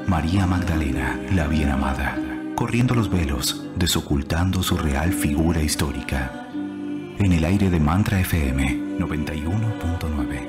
María Magdalena, la bien amada, corriendo los velos, desocultando su real figura histórica. En el aire de Mantra FM 91.9.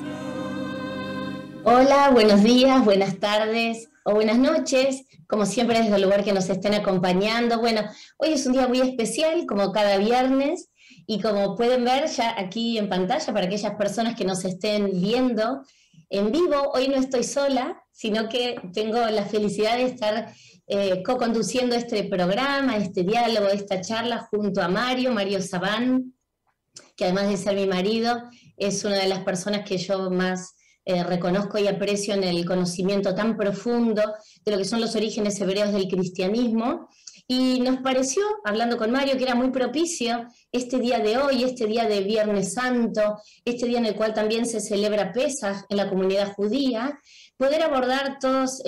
Hola, buenos días, buenas tardes o buenas noches, como siempre desde el lugar que nos estén acompañando. Bueno, hoy es un día muy especial, como cada viernes, y como pueden ver ya aquí en pantalla, para aquellas personas que nos estén viendo en vivo, hoy no estoy sola, sino que tengo la felicidad de estar co-conduciendo este programa, este diálogo, esta charla junto a Mario Sabán, que además de ser mi marido, es una de las personas que yo más reconozco y aprecio en el conocimiento tan profundo de lo que son los orígenes hebreos del cristianismo. Y nos pareció, hablando con Mario, que era muy propicio este día de hoy, este día de Viernes Santo, este día en el cual también se celebra Pesaj en la comunidad judía, poder abordar todos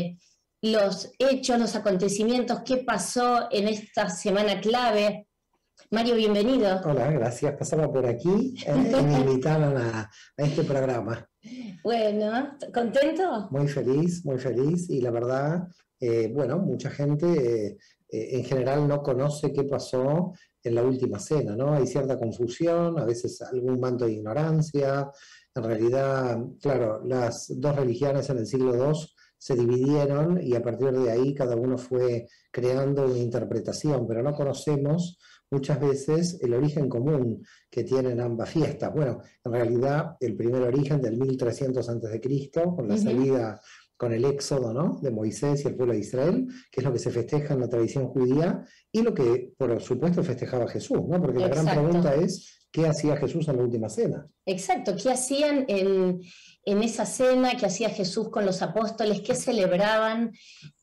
los hechos, los acontecimientos, qué pasó en esta semana clave. Mario, bienvenido. Hola, gracias. Pasaba por aquí y me invitaron a este programa. Bueno, ¿contento? Muy feliz y la verdad, bueno, mucha gente en general no conoce qué pasó en la última cena, ¿no? Hay cierta confusión, a veces algún manto de ignorancia. En realidad, claro, las dos religiones en el siglo II se dividieron y a partir de ahí cada uno fue creando una interpretación, pero no conocemos muchas veces el origen común que tienen ambas fiestas. Bueno, en realidad el primer origen del 1300 a.C., con la salida, con el éxodo, ¿no?, de Moisés y el pueblo de Israel, que es lo que se festeja en la tradición judía, y lo que por supuesto festejaba Jesús, ¿no? Porque la gran pregunta es, ¿qué hacía Jesús en la última cena? Exacto, ¿qué hacían en esa cena? ¿Qué hacía Jesús con los apóstoles? ¿Qué celebraban?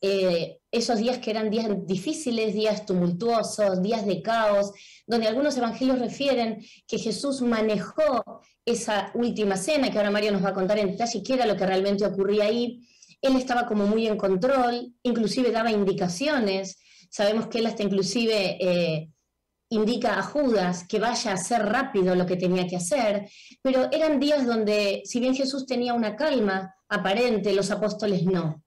Esos días que eran días difíciles, días tumultuosos, días de caos, donde algunos evangelios refieren que Jesús manejó esa última cena, que ahora Mario nos va a contar en detalle qué era lo que realmente ocurría ahí. Él estaba como muy en control, inclusive daba indicaciones. Sabemos que él hasta inclusive indica a Judas que vaya a hacer rápido lo que tenía que hacer, pero eran días donde, si bien Jesús tenía una calma aparente, los apóstoles no.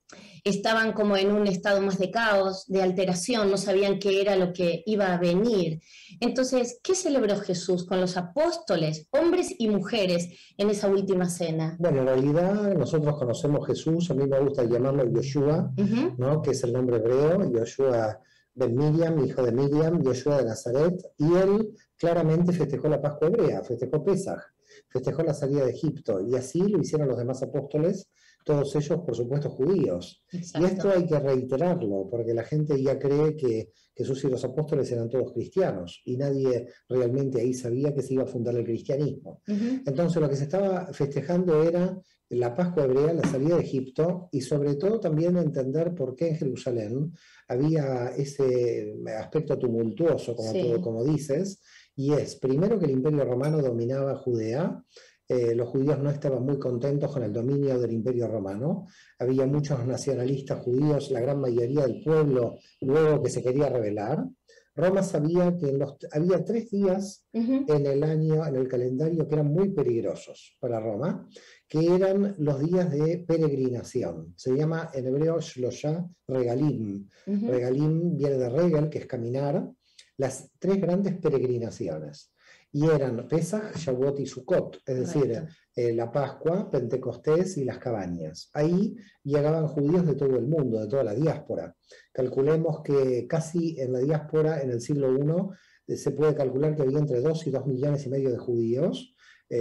Estaban como en un estado más de caos, de alteración, no sabían qué era lo que iba a venir. Entonces, ¿qué celebró Jesús con los apóstoles, hombres y mujeres, en esa última cena? Bueno, en realidad nosotros conocemos Jesús, a mí me gusta llamarlo Yoshua, ¿no?, que es el nombre hebreo, Yoshua ben Miriam, hijo de Miriam, Yoshua de Nazaret, y él claramente festejó la Pascua hebrea, festejó Pesaj, festejó la salida de Egipto, y así lo hicieron los demás apóstoles, todos ellos, por supuesto, judíos. Exacto. Y esto hay que reiterarlo, porque la gente ya cree que Jesús y los apóstoles eran todos cristianos, y nadie realmente ahí sabía que se iba a fundar el cristianismo. Entonces lo que se estaba festejando era la Pascua hebrea, la salida de Egipto, y sobre todo también entender por qué en Jerusalén había ese aspecto tumultuoso, como dices, y es, primero, que el Imperio Romano dominaba Judea. Los judíos no estaban muy contentos con el dominio del Imperio Romano. Había muchos nacionalistas judíos, la gran mayoría del pueblo, luego que se quería rebelar. Roma sabía que había 3 días en el año, en el calendario, que eran muy peligrosos para Roma, que eran los días de peregrinación. Se llama en hebreo Shlosha Regalim. Regalim viene de Regel, que es caminar, las 3 grandes peregrinaciones. Y eran Pesaj, Shavuot y Sukkot, es decir, la Pascua, Pentecostés y las cabañas. Ahí llegaban judíos de todo el mundo, de toda la diáspora. Calculemos que casi en la diáspora, en el siglo I, se puede calcular que había entre 2 y 2,5 millones de judíos,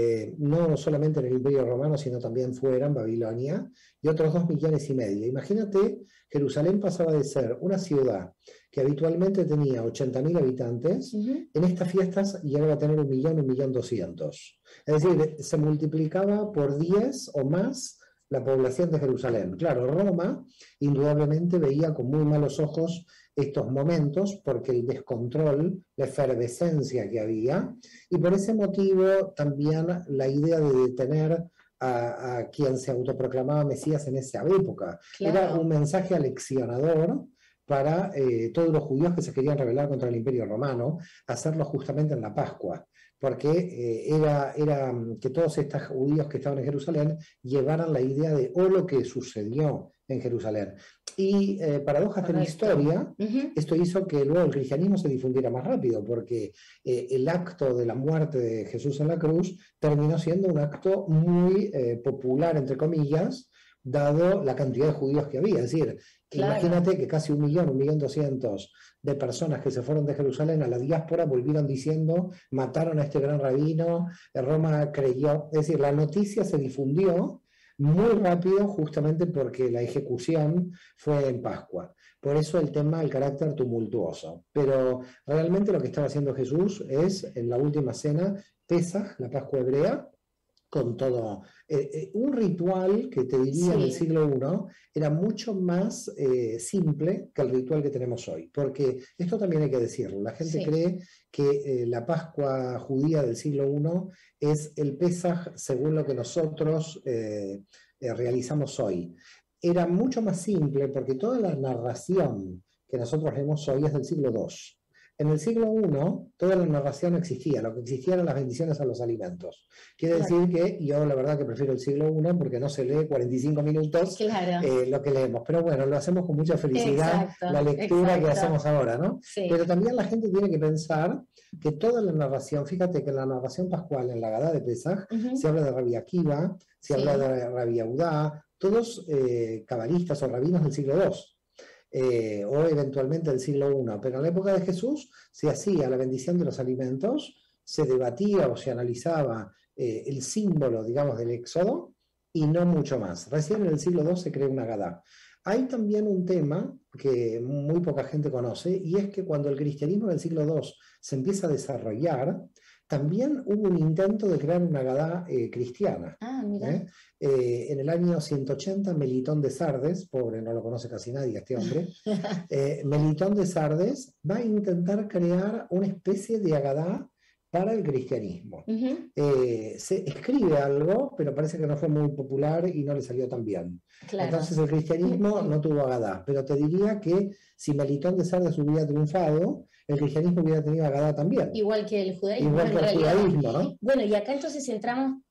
no solamente en el Imperio Romano, sino también fuera, en Babilonia, y otros 2,5 millones. Imagínate, Jerusalén pasaba de ser una ciudad que habitualmente tenía 80.000 habitantes, en estas fiestas llegaba a tener 1 millón, 1.200.000. Es decir, se multiplicaba por 10 o más la población de Jerusalén. Claro, Roma indudablemente veía con muy malos ojos estos momentos, porque el descontrol, la efervescencia que había, y por ese motivo también la idea de detener a quien se autoproclamaba Mesías en esa época. Claro. Era un mensaje aleccionador para todos los judíos que se querían rebelar contra el Imperio Romano, hacerlo justamente en la Pascua. porque era que todos estos judíos que estaban en Jerusalén llevaran la idea de lo que sucedió en Jerusalén. Y paradojas de la historia, esto hizo que luego el cristianismo se difundiera más rápido, porque el acto de la muerte de Jesús en la cruz terminó siendo un acto muy popular, entre comillas, dado la cantidad de judíos que había. Es decir, claro, imagínate que casi 1.200.000 de personas que se fueron de Jerusalén a la diáspora volvieron diciendo, mataron a este gran rabino, Roma creyó. Es decir, la noticia se difundió muy rápido justamente porque la ejecución fue en Pascua. Por eso el tema, el carácter tumultuoso. Pero realmente lo que estaba haciendo Jesús es, en la última cena, Pesaj, la Pascua hebrea, con todo. Un ritual que te diría en el siglo I era mucho más simple que el ritual que tenemos hoy. Porque esto también hay que decirlo. La gente cree que la Pascua judía del siglo I es el Pesaj según lo que nosotros realizamos hoy. Era mucho más simple porque toda la narración que nosotros vemos hoy es del siglo II. En el siglo I, toda la narración existía, lo que existía eran las bendiciones a los alimentos. Quiere decir que yo la verdad que prefiero el siglo I porque no se lee 45 minutos lo que leemos. Pero bueno, lo hacemos con mucha felicidad, la lectura que hacemos ahora, ¿no? Sí. Pero también la gente tiene que pensar que toda la narración, fíjate que en la narración pascual, en la Agadá de Pesaj, se habla de Rabbi Akiva, se habla de Rabbi Yehuda, todos cabalistas o rabinos del siglo II. O eventualmente del siglo I, pero en la época de Jesús se hacía la bendición de los alimentos, se debatía o se analizaba el símbolo, digamos, del éxodo y no mucho más. Recién en el siglo II se creó una Agadá. Hay también un tema que muy poca gente conoce, y es que cuando el cristianismo del siglo II se empieza a desarrollar, también hubo un intento de crear una Agadá cristiana. Mira. En el año 180, Melitón de Sardes, pobre, no lo conoce casi nadie este hombre, Melitón de Sardes va a intentar crear una especie de Agadá para el cristianismo. Se escribe algo, pero parece que no fue muy popular y no le salió tan bien. Claro. Entonces el cristianismo no tuvo Agadá, pero te diría que si Melitón de Sardes hubiera triunfado, el cristianismo hubiera tenido Agadá también. Igual que el judaísmo. Igual que el judaísmo, ¿no? Bueno, y acá entonces entramos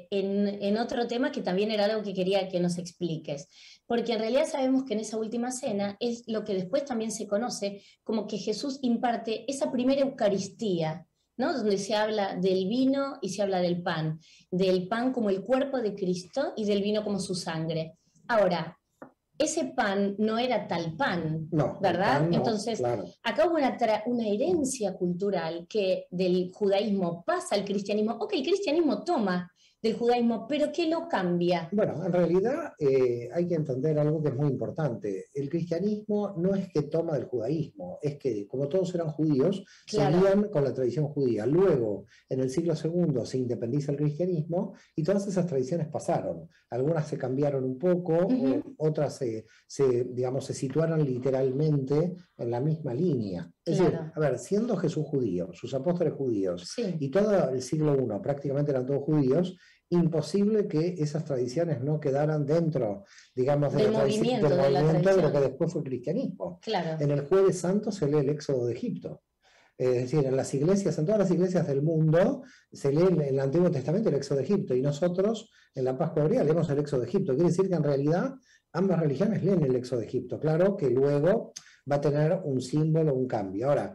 en otro tema que también era algo que quería que nos expliques. Porque en realidad sabemos que en esa última cena es lo que después también se conoce como que Jesús imparte esa primera Eucaristía, ¿no? Donde se habla del vino y se habla del pan como el cuerpo de Cristo y del vino como su sangre. Ahora, ese pan no era tal pan, no, ¿verdad? Pan no, entonces, claro, acá hubo una herencia cultural que del judaísmo pasa al cristianismo, o que el cristianismo toma del judaísmo, pero ¿qué lo cambia? Bueno, en realidad hay que entender algo que es muy importante. El cristianismo no es que toma del judaísmo, es que como todos eran judíos, seguían con la tradición judía. Luego, en el siglo II se independiza el cristianismo y todas esas tradiciones pasaron. Algunas se cambiaron un poco, otras se situaron literalmente en la misma línea. Es decir, a ver, siendo Jesús judío, sus apóstoles judíos, y todo el siglo I prácticamente eran todos judíos, imposible que esas tradiciones no quedaran dentro, digamos, del movimiento de lo que después fue el cristianismo. Claro. En el Jueves Santo se lee el Éxodo de Egipto. Es decir, en las iglesias, en todas las iglesias del mundo, se lee en el Antiguo Testamento el Éxodo de Egipto, y nosotros en la Pascua hebrea leemos el Éxodo de Egipto. Quiere decir que en realidad ambas religiones leen el Éxodo de Egipto. Claro que luego va a tener un símbolo, un cambio. Ahora,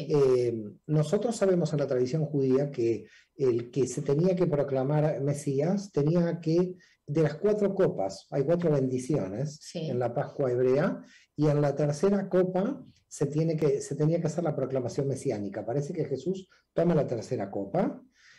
nosotros sabemos en la tradición judía que el que se tenía que proclamar Mesías tenía que, de las 4 copas, hay 4 bendiciones en la Pascua hebrea, y en la tercera copa se tenía que hacer la proclamación mesiánica. Parece que Jesús toma la tercera copa.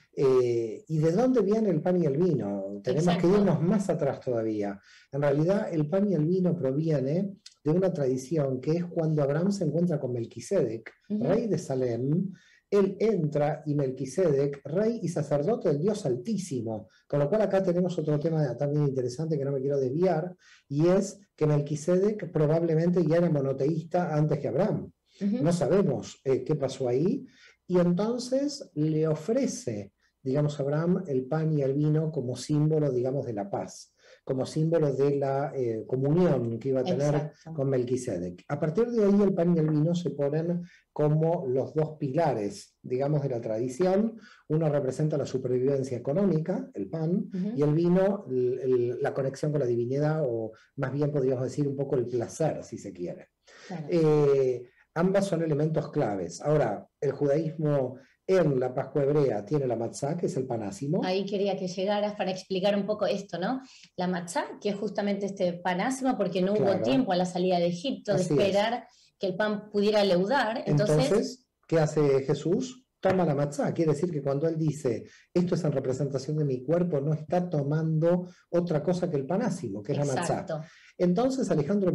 ¿Y de dónde viene el pan y el vino? Tenemos que irnos más atrás todavía. En realidad, el pan y el vino proviene de una tradición que es cuando Abraham se encuentra con Melquisedec, rey de Salem. Él entra y Melquisedec, rey y sacerdote del Dios Altísimo. Con lo cual acá tenemos otro tema también interesante que no me quiero desviar, y es que Melquisedec probablemente ya era monoteísta antes que Abraham. No sabemos qué pasó ahí, y entonces le ofrece, digamos, a Abraham el pan y el vino como símbolo, digamos, de la paz. como símbolo de la comunión que iba a tener Exacto. con Melquisedec. A partir de ahí el pan y el vino se ponen como los dos pilares, digamos, de la tradición. Uno representa la supervivencia económica, el pan, y el vino, la conexión con la divinidad, o más bien podríamos decir un poco el placer, si se quiere. Claro. Ambas son elementos claves. Ahora, el judaísmo en la Pascua hebrea tiene la matzá, que es el pan ácimo. Ahí quería que llegaras para explicar un poco esto, ¿no? La matzá, que es justamente este pan ácimo, porque no hubo tiempo a la salida de Egipto de esperar que el pan pudiera leudar. Entonces, ¿qué hace Jesús? Toma la matzá. Quiere decir que cuando él dice, esto es en representación de mi cuerpo, no está tomando otra cosa que el pan ácimo, que es la matzá. Entonces Alejandro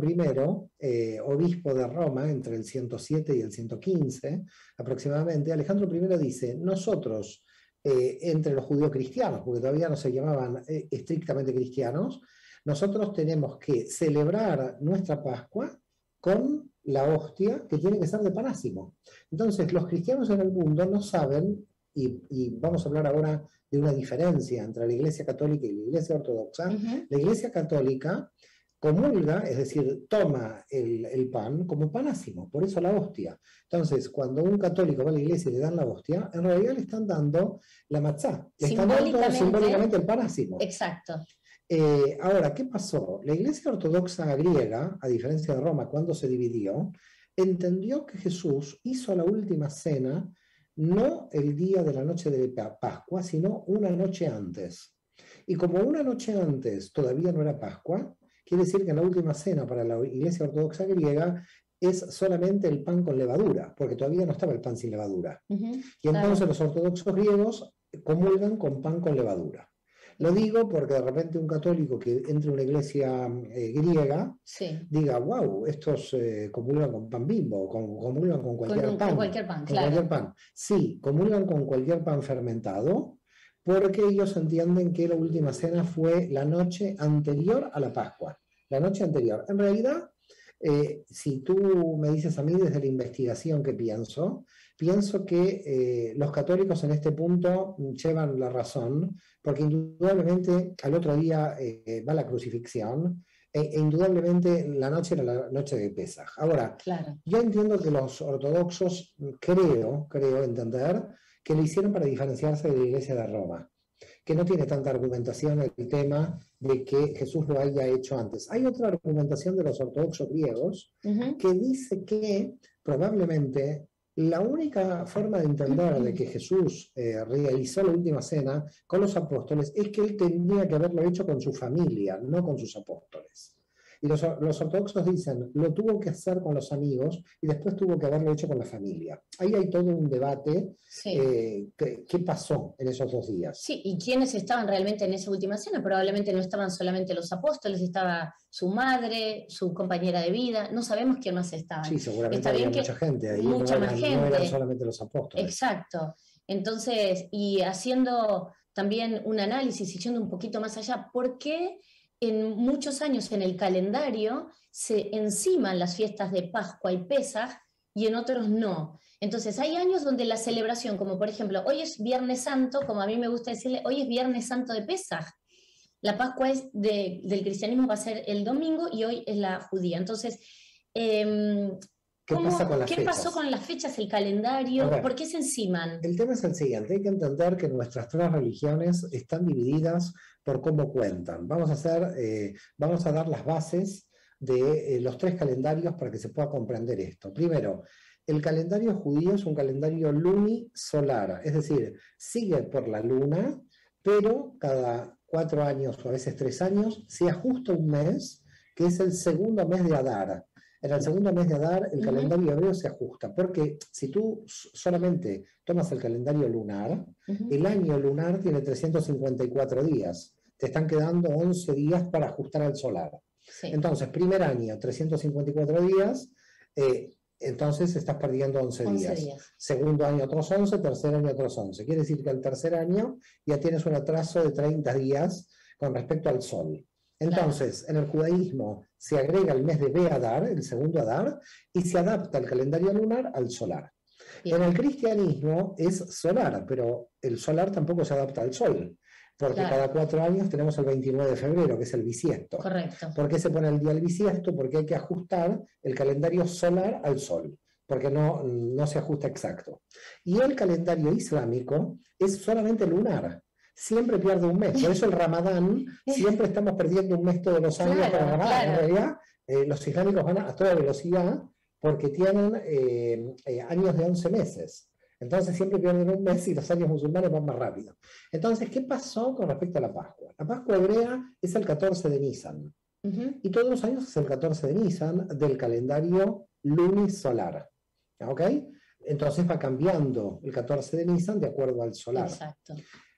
I, obispo de Roma, entre el 107 y el 115 aproximadamente, Alejandro I dice, nosotros, entre los judíos cristianos, porque todavía no se llamaban estrictamente cristianos, nosotros tenemos que celebrar nuestra Pascua con la hostia, que tiene que ser de pan ácimo. Entonces los cristianos en el mundo no saben, y vamos a hablar ahora de una diferencia entre la Iglesia Católica y la Iglesia Ortodoxa. La Iglesia Católica comulga, es decir, toma el pan como pan ácimo, por eso la hostia. Entonces, cuando un católico va a la iglesia y le dan la hostia, en realidad le están dando la matzá, le están dando simbólicamente el pan ácimo. Exacto. Ahora, ¿qué pasó? La iglesia ortodoxa griega, a diferencia de Roma, cuando se dividió, entendió que Jesús hizo la última cena no el día de la noche de Pascua, sino una noche antes. Y como una noche antes todavía no era Pascua, quiere decir que en la última cena para la iglesia ortodoxa griega es solamente el pan con levadura, porque todavía no estaba el pan sin levadura. Y entonces los ortodoxos griegos comulgan con pan con levadura. Lo digo porque de repente un católico que entre a una iglesia griega diga, wow, estos comulgan con pan Bimbo, comulgan con cualquier pan. Con cualquier pan, con cualquier pan. Sí, comulgan con cualquier pan fermentado, porque ellos entienden que la última cena fue la noche anterior a la Pascua. La noche anterior. En realidad, si tú me dices a mí desde la investigación que pienso que los católicos en este punto llevan la razón, porque indudablemente al otro día va la crucifixión, e indudablemente la noche era la noche de Pesaj. Ahora, yo entiendo que los ortodoxos, creo entender, que lo hicieron para diferenciarse de la Iglesia de Roma, que no tiene tanta argumentación el tema de que Jesús lo haya hecho antes. Hay otra argumentación de los ortodoxos griegos que dice que probablemente la única forma de entender de que Jesús realizó la última cena con los apóstoles es que él tenía que haberlo hecho con su familia, no con sus apóstoles. Y los ortodoxos dicen, lo tuvo que hacer con los amigos y después tuvo que haberlo hecho con la familia. Ahí hay todo un debate. ¿Qué pasó en esos 2 días? Sí, y quiénes estaban realmente en esa última cena. Probablemente no estaban solamente los apóstoles, estaba su madre, su compañera de vida, no sabemos quién más estaba. Sí, seguramente había mucha gente ahí, mucha más gente. No eran solamente los apóstoles. Exacto. Entonces, y haciendo también un análisis y yendo un poquito más allá, ¿por qué en muchos años en el calendario se enciman las fiestas de Pascua y Pesaj y en otros no? Entonces hay años donde la celebración, como por ejemplo, hoy es Viernes Santo, como a mí me gusta decirle, hoy es Viernes Santo de Pesaj. La Pascua es del cristianismo, va a ser el domingo y hoy es la judía. Entonces, ¿qué pasó con las fechas, el calendario? ¿Por qué se enciman? El tema es el siguiente, hay que entender que nuestras 3 religiones están divididas por cómo cuentan. Vamos a dar las bases de los 3 calendarios para que se pueda comprender esto. Primero, el calendario judío es un calendario lunisolar, es decir, sigue por la luna, pero cada 4 años o a veces 3 años se ajusta un mes, que es el segundo mes de Adar. En el segundo mes de Adar el calendario hebreo se ajusta, porque si tú solamente tomas el calendario lunar, el año lunar tiene 354 días. Te están quedando 11 días para ajustar al solar. Entonces, primer año, 354 días, entonces estás perdiendo 11 días. Segundo año, otros 11, tercer año, otros 11. Quiere decir que al tercer año ya tienes un atraso de 30 días con respecto al sol. Entonces, en el judaísmo se agrega el mes de Be'adar, el segundo Adar, y se adapta el calendario lunar al solar. En el cristianismo es solar, pero el solar tampoco se adapta al sol. Porque Claro. cada 4 años tenemos el 29 de febrero, que es el bisiesto. Correcto. ¿Por qué se pone el día del bisiesto? Porque hay que ajustar el calendario solar al sol, porque no se ajusta exacto. Y el calendario islámico es solamente lunar, siempre pierde un mes. Por eso el Ramadán, siempre estamos perdiendo un mes todos los años Claro, para Ramadán. claro. En realidad, los islámicos van a toda velocidad porque tienen años de 11 meses. Entonces siempre pierden un mes y los años musulmanes van más rápido. Entonces, ¿qué pasó con respecto a la Pascua? La Pascua hebrea es el 14 de Nisan. Y todos los años es el 14 de Nisan del calendario lunisolar. ¿Ok? Entonces va cambiando el 14 de Nisan de acuerdo al solar. Exacto.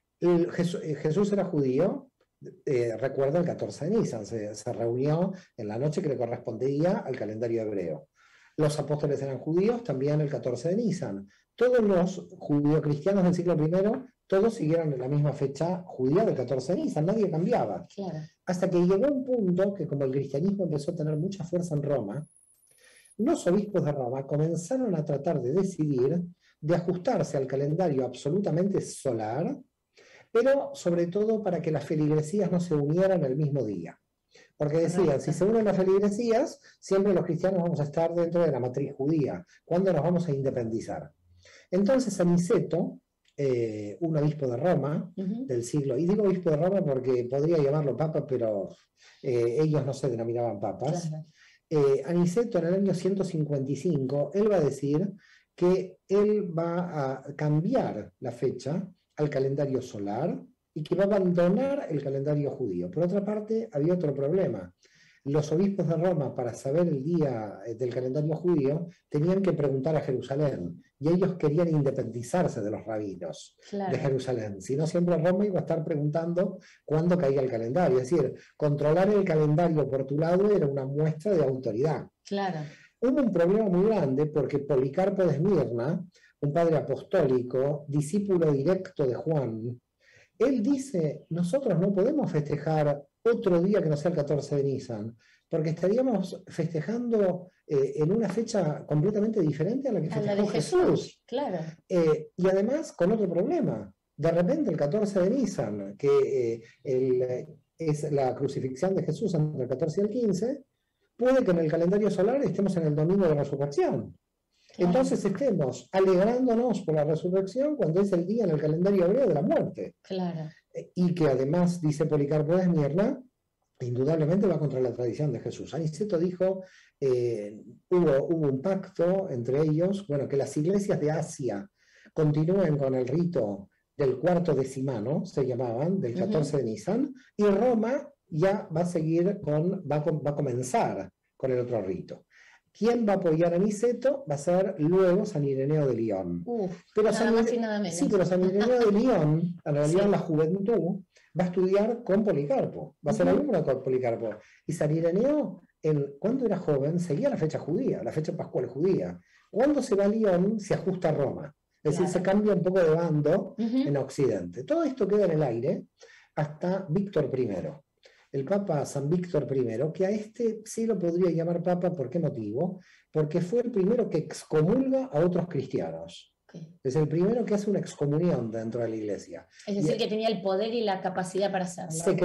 Jesús era judío, recuerda el 14 de Nisan, se reunió en la noche que le correspondía al calendario hebreo. Los apóstoles eran judíos, también el 14 de Nisan. Todos los judío-cristianos del siglo I, todos siguieron la misma fecha judía del 14 de Nisan, nadie cambiaba. Claro. Hasta que llegó un punto que como el cristianismo empezó a tener mucha fuerza en Roma, los obispos de Roma comenzaron a tratar de decidir, de ajustarse al calendario absolutamente solar, pero sobre todo para que las feligresías no se unieran el mismo día. Porque decían, si se unen las feligresías, siempre los cristianos vamos a estar dentro de la matriz judía. ¿Cuándo nos vamos a independizar? Entonces Aniceto, un obispo de Roma del siglo, y digo obispo de Roma porque podría llamarlo papa, pero ellos no se denominaban papas. Claro. Aniceto en el año 155, él va a decir que él va a cambiar la fecha al calendario solar y que va a abandonar el calendario judío. Por otra parte, había otro problema. Los obispos de Roma, para saber el día del calendario judío, tenían que preguntar a Jerusalén, y ellos querían independizarse de los rabinos de Jerusalén. Si no, siempre Roma iba a estar preguntando cuándo caía el calendario. Es decir, controlar el calendario por tu lado era una muestra de autoridad. Claro. Hubo un problema muy grande porque Policarpo de Esmirna, un padre apostólico, discípulo directo de Juan, él dice, nosotros no podemos festejar otro día que no sea el 14 de Nisan, porque estaríamos festejando en una fecha completamente diferente a la que festejó Jesús. Claro. Y además con otro problema. De repente el 14 de Nisan, que es la crucifixión de Jesús entre el 14 y el 15, puede que en el calendario solar estemos en el domingo de resurrección. Claro. Entonces estemos alegrándonos por la resurrección cuando es el día en el calendario hebreo de la muerte. Claro. Y que además, dice Policarpo de Esmirna, indudablemente va contra la tradición de Jesús. Aniceto dijo, hubo un pacto entre ellos, bueno, que las iglesias de Asia continúen con el rito del cuarto decimano, se llamaban, del 14 de Nisan, y Roma ya va a seguir va a comenzar con el otro rito. ¿Quién va a apoyar a Aniceto? Va a ser luego San Ireneo de León. Pero nada más y nada menos. Sí, pero San Ireneo de León, en realidad la juventud, va a estudiar con Policarpo, va a ser alumno con Policarpo. Y San Ireneo, cuando era joven, seguía la fecha judía, la fecha pascual judía. Cuando se va a León, se ajusta a Roma. Es decir, se cambia un poco de bando en Occidente. Todo esto queda en el aire hasta Víctor I. El Papa San Víctor I, que a este sí lo podría llamar Papa, ¿por qué motivo? Porque fue el primero que excomulga a otros cristianos. Es el primero que hace una excomunión dentro de la Iglesia. Es decir, que tenía el poder y la capacidad para hacerlo. Se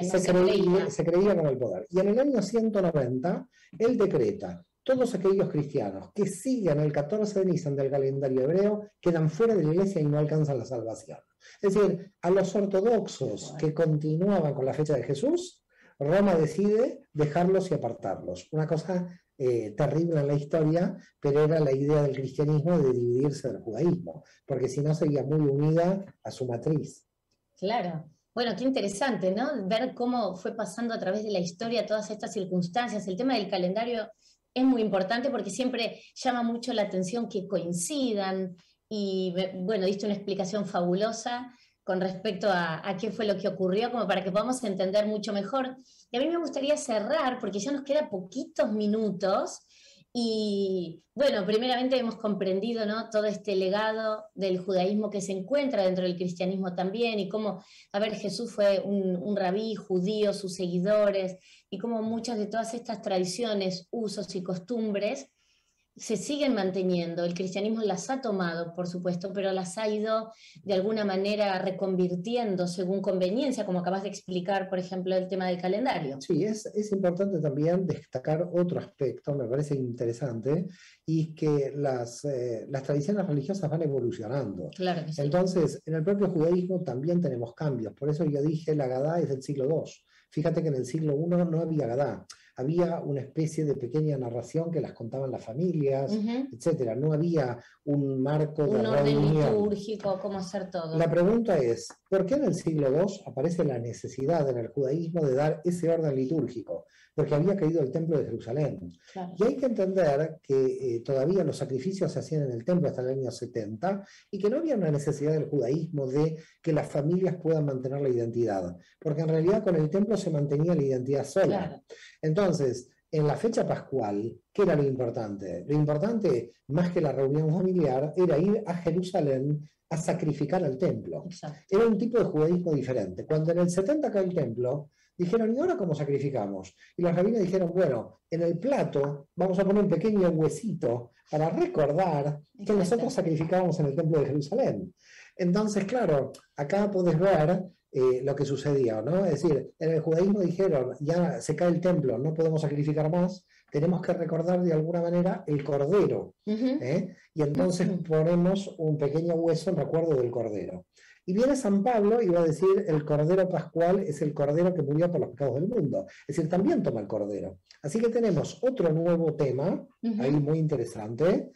creía con el poder. Y en el año 190, él decreta, todos aquellos cristianos que siguen el 14 de Nisan del calendario hebreo quedan fuera de la Iglesia y no alcanzan la salvación. Es decir, a los ortodoxos que continuaban con la fecha de Jesús, Roma decide dejarlos y apartarlos. Una cosa terrible en la historia, pero era la idea del cristianismo de dividirse del judaísmo, porque si no seguía muy unida a su matriz. Claro. Bueno, qué interesante, ¿no? Ver cómo fue pasando a través de la historia todas estas circunstancias. El tema del calendario es muy importante porque siempre llama mucho la atención que coincidan y, bueno, diste una explicación fabulosa con respecto a qué fue lo que ocurrió, como para que podamos entender mucho mejor. Y a mí me gustaría cerrar, porque ya nos quedan poquitos minutos, y bueno, primeramente hemos comprendido, ¿no?, todo este legado del judaísmo que se encuentra dentro del cristianismo también, y cómo, a ver, Jesús fue un rabí judío, sus seguidores, y cómo muchas de todas estas tradiciones, usos y costumbres se siguen manteniendo, el cristianismo las ha tomado, por supuesto, pero las ha ido de alguna manera reconvirtiendo según conveniencia, como acabas de explicar, por ejemplo, el tema del calendario. Sí, es importante también destacar otro aspecto, me parece interesante, y que las tradiciones religiosas van evolucionando. Claro que sí. Entonces, en el propio judaísmo también tenemos cambios, por eso yo dije la Agadá es del siglo II. Fíjate que en el siglo I no había Agadá. Había una especie de pequeña narración que las contaban las familias, etcétera. No había un marco de un orden reunión litúrgico, cómo hacer todo. La pregunta es, ¿por qué en el siglo II aparece la necesidad en el judaísmo de dar ese orden litúrgico? Porque había caído el templo de Jerusalén. Claro. Y hay que entender que todavía los sacrificios se hacían en el templo hasta el año 70 y que no había una necesidad del judaísmo de que las familias puedan mantener la identidad, porque en realidad con el templo se mantenía la identidad sola. Claro. Entonces, en la fecha pascual, ¿qué era lo importante? Lo importante, más que la reunión familiar, era ir a Jerusalén a sacrificar al templo. Exacto. Era un tipo de judaísmo diferente. Cuando en el 70 cae el templo, dijeron, ¿y ahora cómo sacrificamos? Y los rabinos dijeron, bueno, en el plato vamos a poner un pequeño huesito para recordar que nosotros sacrificábamos en el templo de Jerusalén. Entonces, claro, acá podés ver lo que sucedió, ¿no? Es decir, en el judaísmo dijeron, ya se cae el templo, no podemos sacrificar más, tenemos que recordar de alguna manera el cordero. Y entonces ponemos un pequeño hueso en recuerdo del cordero. Y viene San Pablo y va a decir, el cordero pascual es el cordero que murió por los pecados del mundo. Es decir, también toma el cordero. Así que tenemos otro nuevo tema, ahí muy interesante,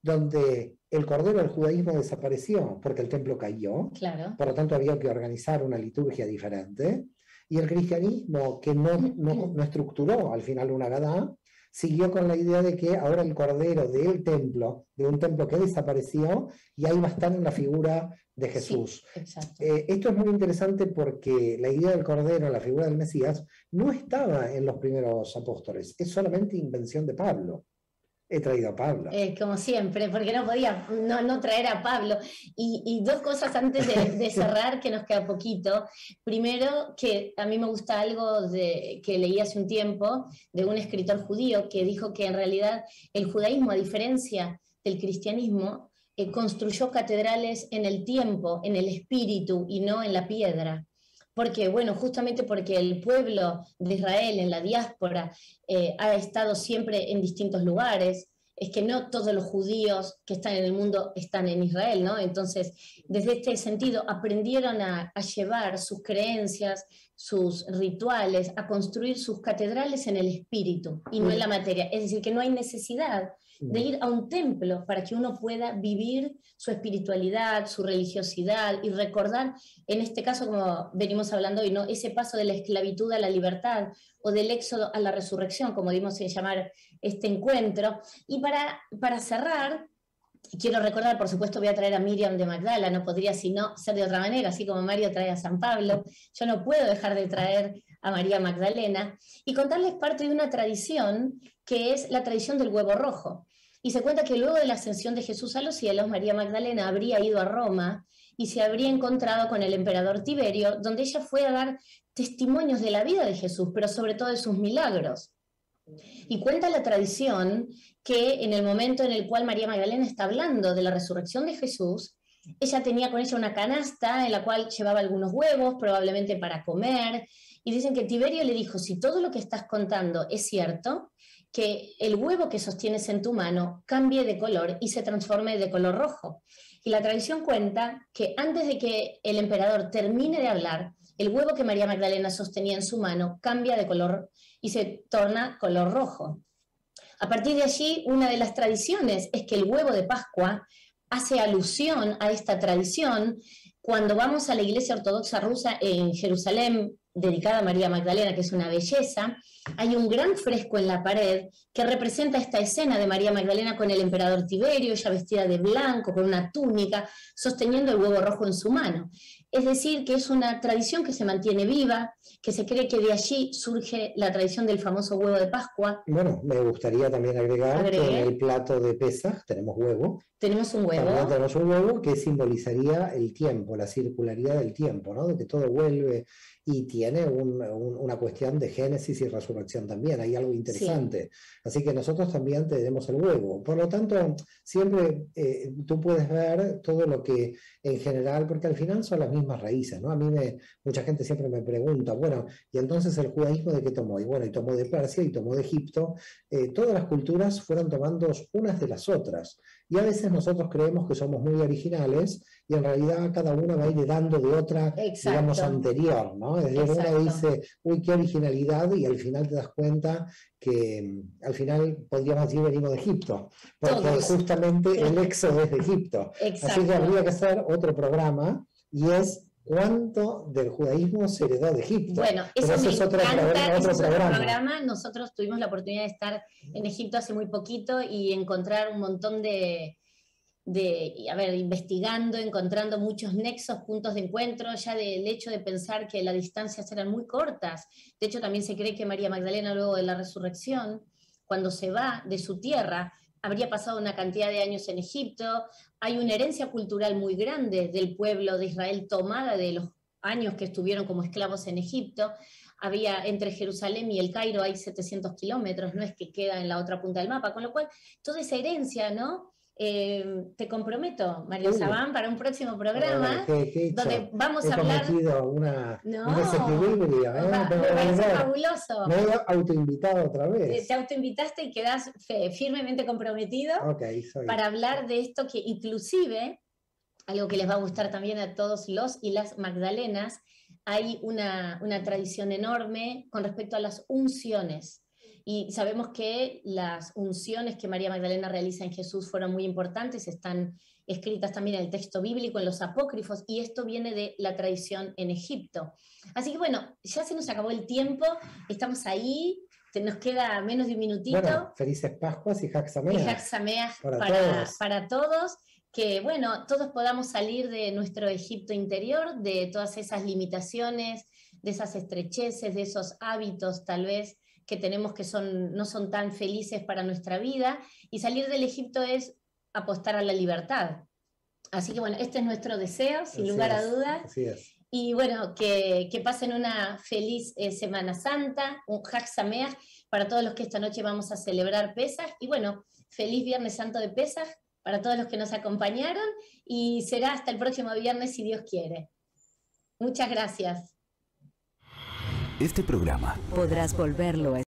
donde el cordero del judaísmo desapareció porque el templo cayó, claro. Por lo tanto había que organizar una liturgia diferente, y el cristianismo, que no estructuró al final una Agadá, siguió con la idea de que ahora el cordero del templo, de un templo que desapareció, y ahí va a estar en la figura de Jesús. Sí, exacto. Esto es muy interesante porque la idea del cordero, la figura del Mesías, no estaba en los primeros apóstoles, es solamente invención de Pablo. He traído a Pablo. Como siempre, porque no podía no traer a Pablo. Y dos cosas antes de cerrar, que nos queda poquito. Primero, que a mí me gusta algo que leí hace un tiempo de un escritor judío que dijo que en realidad el judaísmo, a diferencia del cristianismo, construyó catedrales en el tiempo, en el espíritu y no en la piedra. Porque, bueno, justamente porque el pueblo de Israel en la diáspora ha estado siempre en distintos lugares, es que no todos los judíos que están en el mundo están en Israel, ¿no? Entonces, desde este sentido, aprendieron a llevar sus creencias, sus rituales, a construir sus catedrales en el espíritu y no en la materia. Es decir, que no hay necesidad de ir a un templo para que uno pueda vivir su espiritualidad, su religiosidad y recordar, en este caso, como venimos hablando hoy, ¿no? Ese paso de la esclavitud a la libertad o del éxodo a la resurrección, como dimos en llamar este encuentro. Y para cerrar, quiero recordar, por supuesto voy a traer a Miriam de Magdala, no podría sino ser de otra manera, así como Mario trae a San Pablo, yo no puedo dejar de traer a María Magdalena, y contarles parte de una tradición que es la tradición del huevo rojo. Y se cuenta que luego de la ascensión de Jesús a los cielos, María Magdalena habría ido a Roma y se habría encontrado con el emperador Tiberio, donde ella fue a dar testimonios de la vida de Jesús, pero sobre todo de sus milagros. Y cuenta la tradición que en el momento en el cual María Magdalena está hablando de la resurrección de Jesús, ella tenía con ella una canasta en la cual llevaba algunos huevos, probablemente para comer, y dicen que Tiberio le dijo, si todo lo que estás contando es cierto, que el huevo que sostienes en tu mano cambie de color y se transforme de color rojo. Y la tradición cuenta que antes de que el emperador termine de hablar, el huevo que María Magdalena sostenía en su mano cambia de color y se torna color rojo. A partir de allí, una de las tradiciones es que el huevo de Pascua hace alusión a esta tradición. Cuando vamos a la iglesia ortodoxa rusa en Jerusalén, dedicada a María Magdalena, que es una belleza, hay un gran fresco en la pared que representa esta escena de María Magdalena con el emperador Tiberio, ella vestida de blanco, con una túnica, sosteniendo el huevo rojo en su mano. Es decir, que es una tradición que se mantiene viva, que se cree que de allí surge la tradición del famoso huevo de Pascua. Bueno, me gustaría también agregar que en el plato de Pesaj tenemos huevo. Tenemos un huevo. También tenemos un huevo que simbolizaría el tiempo, la circularidad del tiempo, ¿no? De que todo vuelve y tiene una cuestión de génesis y resurrección también, hay algo interesante. Sí. Así que nosotros también tenemos el huevo. Por lo tanto, siempre tú puedes ver todo lo que en general, porque al final son las mismas raíces, ¿no? A mí mucha gente siempre me pregunta, bueno, ¿y entonces el judaísmo de qué tomó? Y bueno, y tomó de Persia y tomó de Egipto. Todas las culturas fueron tomando unas de las otras. Y a veces nosotros creemos que somos muy originales y en realidad cada una va a ir dando de otra, exacto, digamos, anterior, ¿no? Es decir, uno dice, uy, qué originalidad, y al final te das cuenta que al final podríamos decir venimos de Egipto, porque todos, justamente el éxodo es de Egipto. Exacto. Así que habría que hacer otro programa, y es cuánto del judaísmo se heredó de Egipto. Bueno, eso me encanta, otro programa. Nosotros tuvimos la oportunidad de estar en Egipto hace muy poquito y encontrar un montón investigando, encontrando muchos nexos, puntos de encuentro, ya del hecho de pensar que las distancias eran muy cortas. De hecho, también se cree que María Magdalena, luego de la resurrección, cuando se va de su tierra, habría pasado una cantidad de años en Egipto. Hay una herencia cultural muy grande del pueblo de Israel tomada de los años que estuvieron como esclavos en Egipto. Había entre Jerusalén y el Cairo hay 700 kilómetros, no es que queda en la otra punta del mapa, con lo cual toda esa herencia, ¿no? Te comprometo, María Sabán, para un próximo programa donde vamos a hablar. Un desequilibrio, me parece fabuloso. Me he autoinvitado otra vez. Te autoinvitaste y quedás firmemente comprometido para hablar de esto, que inclusive, algo que les va a gustar también a todos los y las Magdalenas, hay una tradición enorme con respecto a las unciones. Y sabemos que las unciones que María Magdalena realiza en Jesús fueron muy importantes, están escritas también en el texto bíblico, en los apócrifos, y esto viene de la tradición en Egipto. Así que bueno, ya se nos acabó el tiempo, estamos ahí, nos queda menos de un minutito. Bueno, felices Pascuas y Hag Sameach. Y Hag Sameach para todos, que bueno, todos podamos salir de nuestro Egipto interior, de todas esas limitaciones, de esas estrecheces, de esos hábitos tal vez que tenemos que no son tan felices para nuestra vida, y salir del Egipto es apostar a la libertad. Así que bueno, este es nuestro deseo, sin lugar a dudas. Así es. Y bueno, que pasen una feliz Semana Santa, un Hag Sameach para todos los que esta noche vamos a celebrar Pesaj, y bueno, feliz Viernes Santo de Pesaj para todos los que nos acompañaron, y será hasta el próximo viernes si Dios quiere. Muchas gracias. Este programa podrás volverlo a